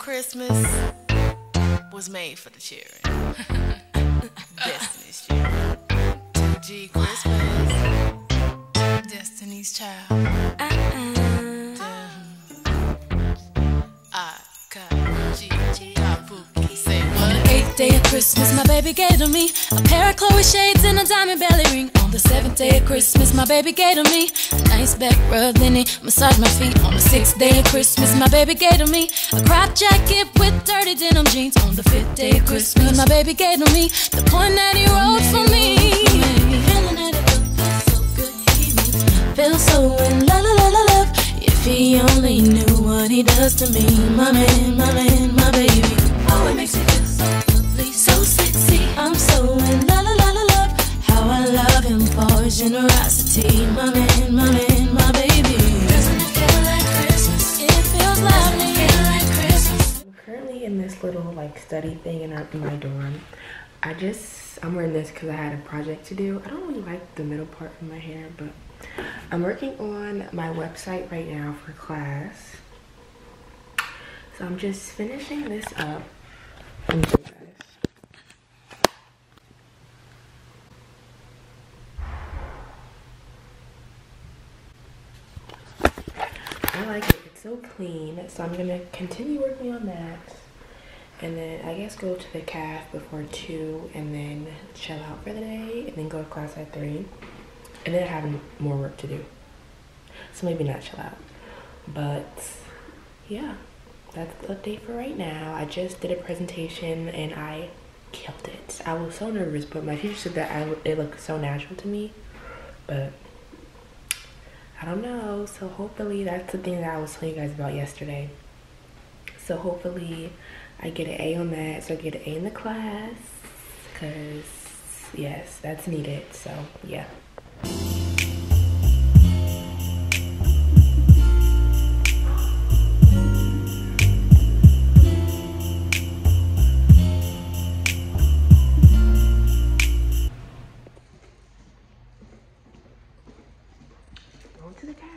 Christmas was made for the children. Destiny's children. 2G Christmas. Destiny's child. Eighth day of Christmas, my baby gave to me a pair of Chloe shades and a diamond belly ring. On the seventh day of Christmas, my baby gave to me a nice back rub, then he massaged my feet. On the sixth day of Christmas, my baby gave to me a crop jacket with dirty denim jeans. On the fifth day of Christmas, my baby gave to me the poem that he wrote for me. Feeling that it feels so good, he feels so in la la la la love. If he only knew what he does to me, my man, my baby. Oh, it makes me feel so lovely, so sexy. I'm so in la la la la love. How I love him for his generosity, my man, my baby. Doesn't it feel like Christmas? It feels lovely. Feel like Christmas. I'm currently in this little like study thing in my dorm. I'm wearing this because I had a project to do. I don't really like the middle part of my hair, but I'm working on my website right now for class. So I'm just finishing this up. Let me show you guys. I like it. It's so clean. So I'm gonna continue working on that. And then I guess go to the calf before 2 and then chill out for the day and then go to class at 3. And then I have more work to do. So maybe not chill out. But yeah, that's the update for right now. I just did a presentation and I killed it. I was so nervous, but my teacher said that it looked so natural to me. But I don't know. So hopefully that's the thing that I was telling you guys about yesterday. So hopefully I get an A on that, so I get an A in the class, because yes, that's needed. So yeah. Going to the calf.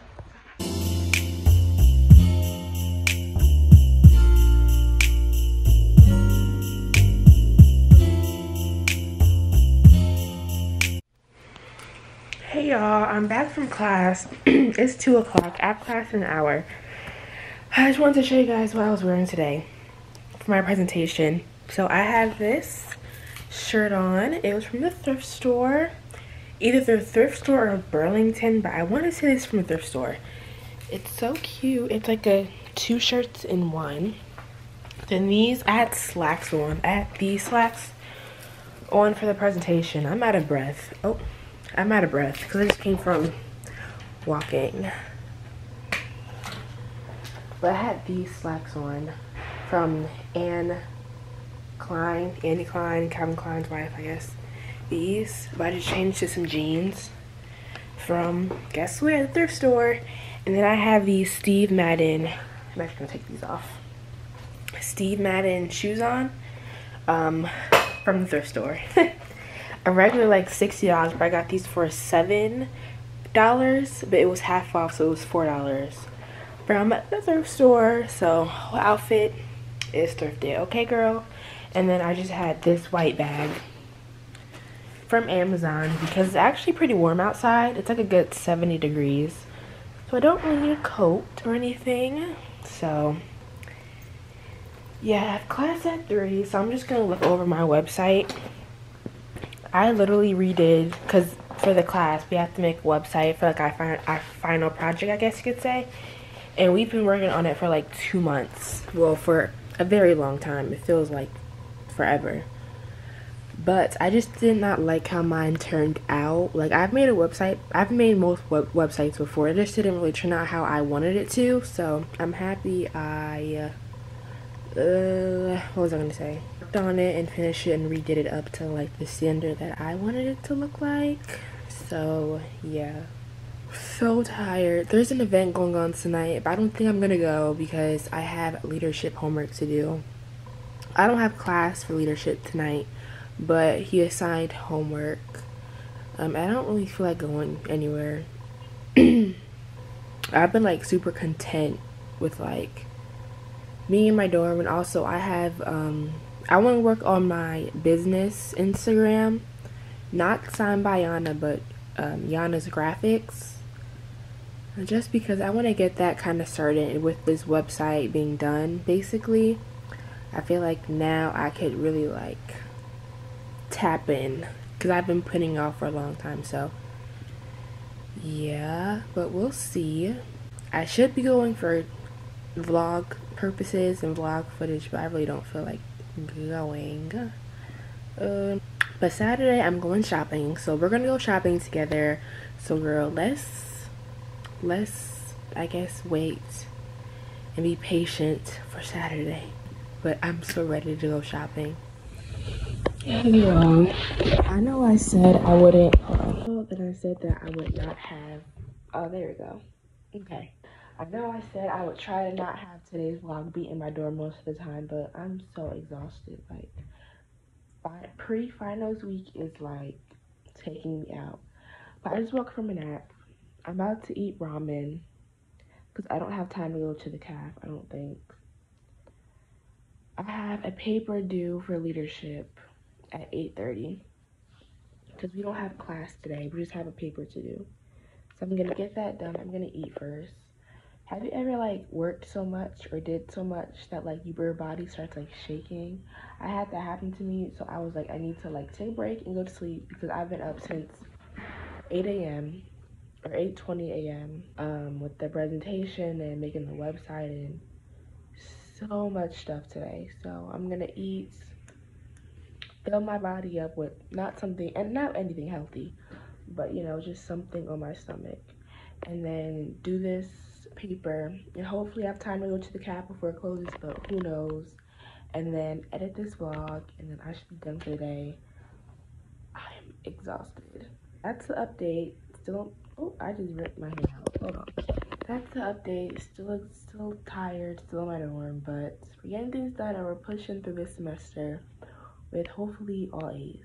Hey y'all, I'm back from class. It's 2 o'clock. I have class in an hour. I just wanted to show you guys what I was wearing today for my presentation. So I have this shirt on. It was from the thrift store. Either the thrift store or Burlington, but I want to say this from a thrift store. It's so cute. It's like 2 shirts in one. Then these, I had slacks on. I had these slacks on for the presentation. I'm out of breath. Oh. I'm out of breath because I just came from walking. But I had these slacks on from Annie Klein, Calvin Klein's wife, I guess. These, but I just changed to some jeans from, guess where, the thrift store. And then I have these Steve Madden, I'm actually gonna take these off. Steve Madden shoes on from the thrift store. A regular like $60, but I got these for $7, but it was half off, so it was $4 from the thrift store. So whole outfit is thrifted, okay girl. And then I just had this white bag from Amazon because it's actually pretty warm outside. It's like a good 70 degrees, so I don't really need a coat or anything. So yeah, I have class at 3, so I'm just gonna look over my website. I literally redid, because for the class we have to make a website for like our final project, I guess you could say, and we've been working on it for like 2 months. Well, for a very long time. It feels like forever, but I just did not like how mine turned out. Like, I've made most websites before. It just didn't really turn out how I wanted it to, so I'm happy what was I gonna say? Worked on it and finished it and redid it up to like the standard that I wanted it to look like. So yeah, so tired. There's an event going on tonight, but I don't think I'm gonna go because I have leadership homework to do. I don't have class for leadership tonight, but he assigned homework. I don't really feel like going anywhere. I've been like super content with like me and my dorm, and also I have I want to work on my business Instagram, not signed by Yana, but Yana's graphics, just because I want to get that kind of started with this website being done. Basically, I feel like now I could really like tap in, because I've been putting off for a long time. So yeah, but we'll see. I should be going for vlog purposes and vlog footage, but I really don't feel like going. But Saturday I'm going shopping, so we're gonna go shopping together. So girl, let's I guess wait and be patient for Saturday. But I'm so ready to go shopping. Yeah, I know I said I wouldn't. And I said that I would not have. Oh, there we go. Okay. I know I said I would try to not have today's vlog be in my dorm most of the time, but I'm so exhausted. Like, pre-finals week is like taking me out. But I just woke from a nap. I'm about to eat ramen because I don't have time to go to the caf, I don't think. I have a paper due for leadership at 8:30 because we don't have class today. We just have a paper to do. So I'm gonna get that done. I'm gonna eat first. Have you ever like worked so much or did so much that like your body starts like shaking? I had that happen to me, so I was like, I need to like take a break and go to sleep because I've been up since 8 a.m. or 8:20 a.m. With the presentation and making the website and so much stuff today. So I'm gonna eat, fill my body up with not something, and not anything healthy, but you know, just something on my stomach, and then do this paper and hopefully have time to go to the caf before it closes, but who knows. And then edit this vlog, and then I should be done for the day. I'm exhausted. That's the update. Still, oh, I just ripped my hair out. Hold on. That's the update. Still tired, still in my dorm, but we're getting things done and we're pushing through this semester with hopefully all A's.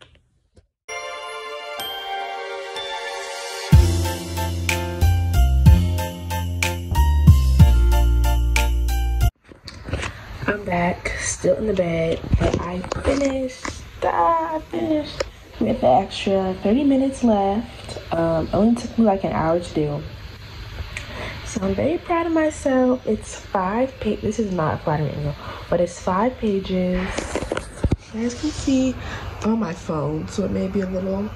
I'm back, still in the bed, but I finished. With the extra 30 minutes left. Only took me like an hour to do. So I'm very proud of myself. It's 5 pages. This is not flattering, but it's 5 pages. You guys can see on my phone, so it may be a little.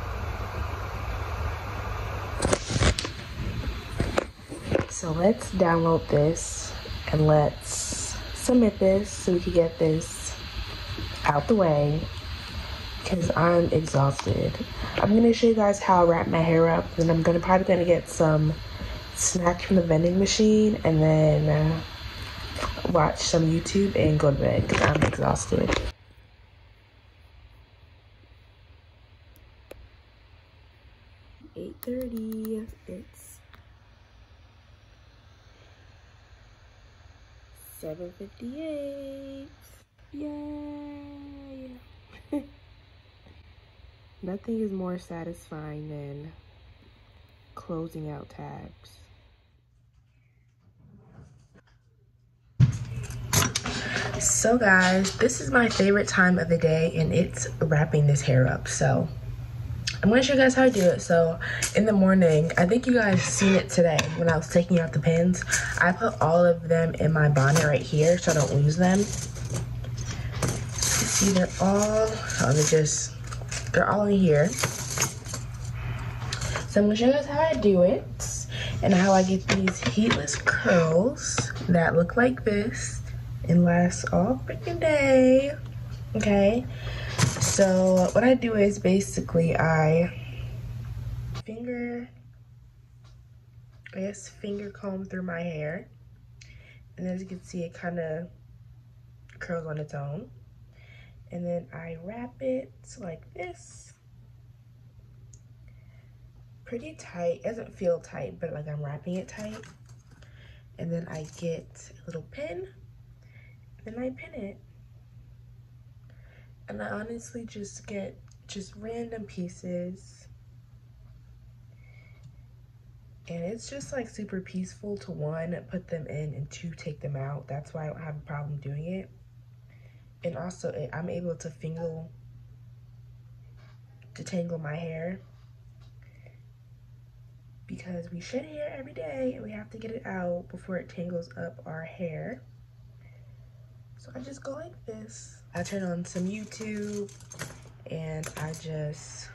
So let's download this and let's submit this so we can get this out the way, because I'm exhausted. I'm going to show you guys how I wrap my hair up, and I'm probably going to get some snacks from the vending machine and then watch some YouTube and go to bed because I'm exhausted. $8:30. It's 7:58. Yay! Nothing is more satisfying than closing out tabs. So guys, this is my favorite time of the day, and it's wrapping this hair up. So I'm gonna show you guys how to do it. So in the morning, I think you guys seen it today when I was taking out the pins, I put all of them in my bonnet right here so I don't lose them. You see they're all, they're all in here. So I'm gonna show you guys how I do it and how I get these heatless curls that look like this and last all freaking day. Okay, so what I do is basically I finger comb through my hair, and as you can see, it kind of curls on its own, and then I wrap it like this, pretty tight. It doesn't feel tight, but like I'm wrapping it tight, and then I get a little pin and I pin it. And I honestly just get random pieces And it's just like super peaceful to one, put them in, and two, take them out. That's why I don't have a problem doing it. And also I'm able to detangle my hair, because we shed hair every day and we have to get it out before it tangles up our hair. So I just go like this. I turn on some YouTube and I just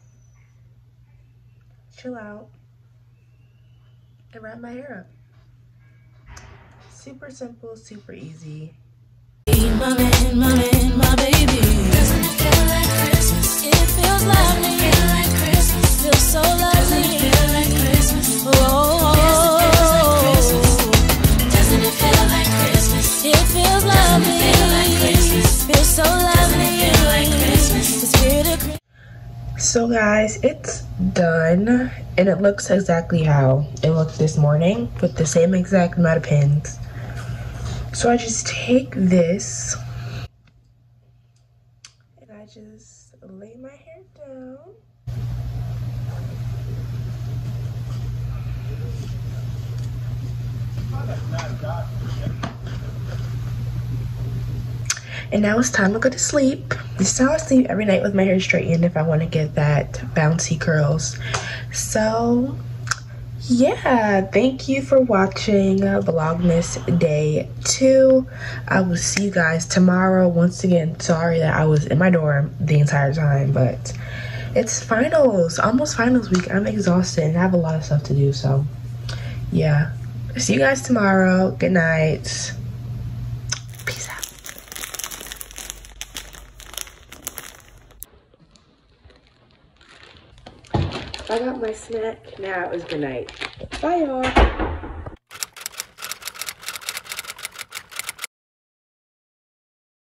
chill out and wrap my hair up. Super simple, super easy. My man, my baby. Doesn't it feel like Christmas? It feels lovely. Doesn't it feel like Christmas? Feels so lovely. Doesn't it feel like Christmas? Oh, yes, it feels like Christmas. Doesn't it feel like Christmas? It feels lovely. Doesn't it feel like Christmas? Feels so lovely. Doesn't it feel like Christmas? The spirit of Christmas. So guys, it's done, and it looks exactly how it looked this morning with the same exact amount of pins. So I just take this and I just lay my hair down. And now it's time to go to sleep. This is how I sleep every night with my hair straightened if I want to get that bouncy curls. So yeah, thank you for watching Vlogmas Day 2. I will see you guys tomorrow. Once again, sorry that I was in my dorm the entire time, but it's finals, almost finals week. I'm exhausted and I have a lot of stuff to do, so yeah. See you guys tomorrow. Good night. Peace out. I got my snack. Now it's good night. Bye, y'all.